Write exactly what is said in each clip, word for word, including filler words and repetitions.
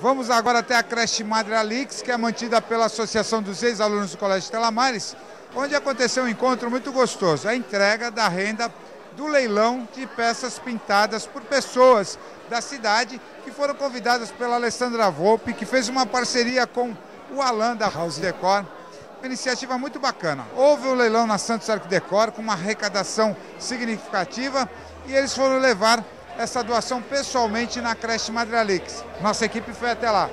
Vamos agora até a creche Madre Alix, que é mantida pela Associação dos Ex-Alunos do Colégio Estela Maris, onde aconteceu um encontro muito gostoso, a entrega da renda do leilão de peças pintadas por pessoas da cidade que foram convidadas pela Alessandra Volpe, que fez uma parceria com o Alan da House Decor. Uma iniciativa muito bacana. Houve um leilão na Santos Arco Decor com uma arrecadação significativa e eles foram levar essa doação pessoalmente na creche Madre Alix. Nossa equipe foi até lá.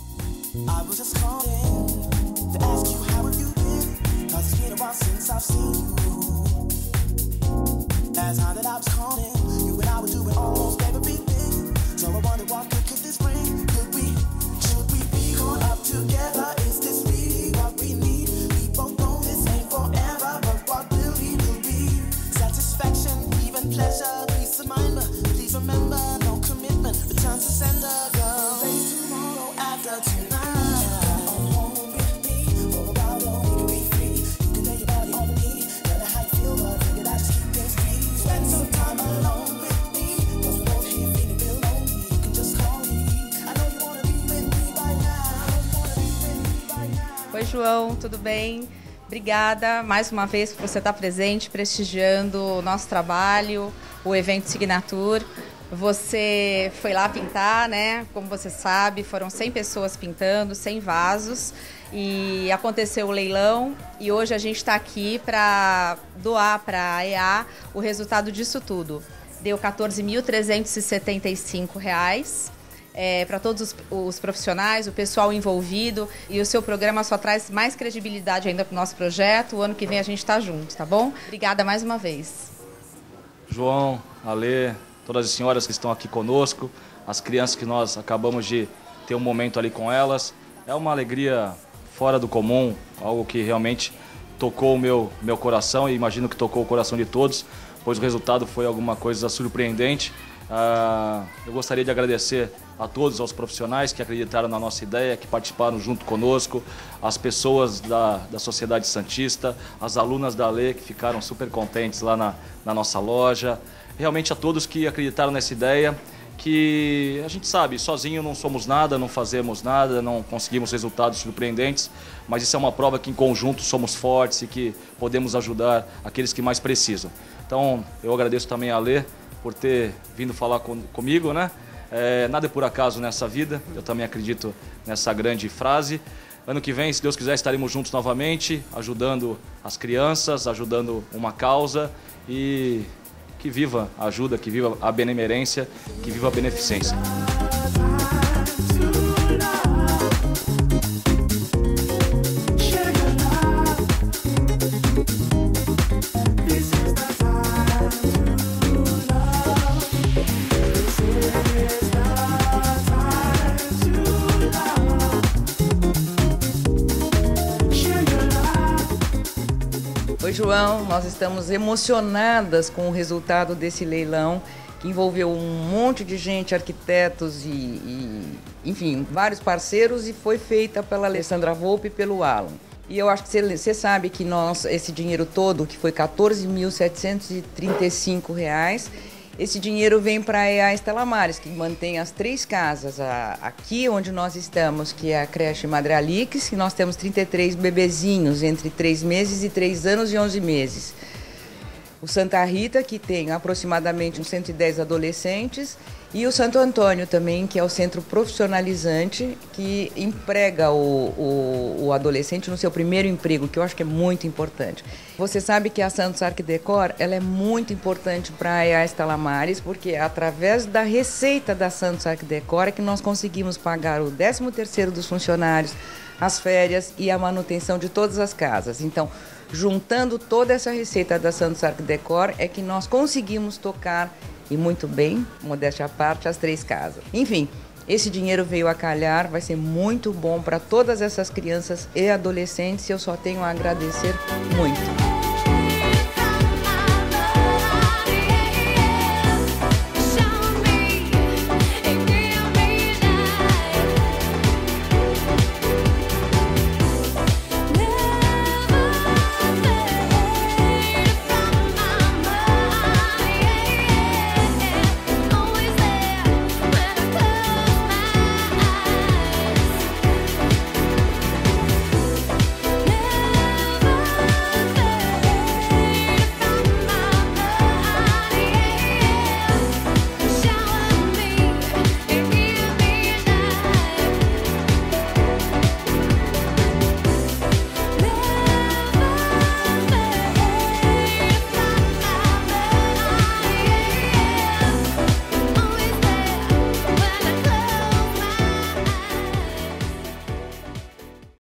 Oi, João, tudo bem? Obrigada mais uma vez por você estar presente, prestigiando o nosso trabalho, o evento Signature. Você foi lá pintar, né? Como você sabe, foram cem pessoas pintando, cem vasos, e aconteceu o leilão e hoje a gente está aqui para doar para a E A o resultado disso tudo. Deu quatorze mil trezentos e setenta e cinco reais. É, para todos os, os profissionais, o pessoal envolvido, e o seu programa só traz mais credibilidade ainda para o nosso projeto. O ano que vem a gente está junto, tá bom? Obrigada mais uma vez. João, Alê, todas as senhoras que estão aqui conosco, as crianças que nós acabamos de ter um momento ali com elas. É uma alegria fora do comum, algo que realmente tocou o meu, meu coração e imagino que tocou o coração de todos, pois o resultado foi alguma coisa surpreendente. Uh, eu gostaria de agradecer a todos, aos profissionais que acreditaram na nossa ideia, que participaram junto conosco, as pessoas da, da Sociedade Santista, as alunas da Alê que ficaram super contentes lá na, na nossa loja, realmente a todos que acreditaram nessa ideia, que a gente sabe, sozinho não somos nada, não fazemos nada, não conseguimos resultados surpreendentes, mas isso é uma prova que em conjunto somos fortes e que podemos ajudar aqueles que mais precisam. Então eu agradeço também a Alê por ter vindo falar com, comigo, né? É, nada é por acaso nessa vida, eu também acredito nessa grande frase. Ano que vem, se Deus quiser, estaremos juntos novamente, ajudando as crianças, ajudando uma causa, e que viva a ajuda, que viva a benemerência, que viva a beneficência. Oi, João, nós estamos emocionadas com o resultado desse leilão que envolveu um monte de gente, arquitetos e, e enfim, vários parceiros, e foi feita pela Alessandra Volpe e pelo Alan. E eu acho que você sabe que nós, esse dinheiro todo, que foi quatorze mil setecentos e trinta e cinco reais, esse dinheiro vem para a E A Estela Maris, que mantém as três casas. A, aqui onde nós estamos, que é a creche Madre Alix, que nós temos trinta e três bebezinhos entre três meses e três anos e onze meses. O Santa Rita, que tem aproximadamente uns cento e dez adolescentes, e o Santo Antônio também, que é o centro profissionalizante, que emprega o, o, o adolescente no seu primeiro emprego, que eu acho que é muito importante. Você sabe que a Santos Arco Decor, ela é muito importante para a E A Estela Maris, porque é através da receita da Santos Arco Decor é que nós conseguimos pagar o décimo terceiro dos funcionários, as férias e a manutenção de todas as casas. Então, juntando toda essa receita da Santos Arco Decor, é que nós conseguimos tocar, e muito bem, modéstia à parte, as três casas. Enfim, esse dinheiro veio a calhar, vai ser muito bom para todas essas crianças e adolescentes, e eu só tenho a agradecer muito.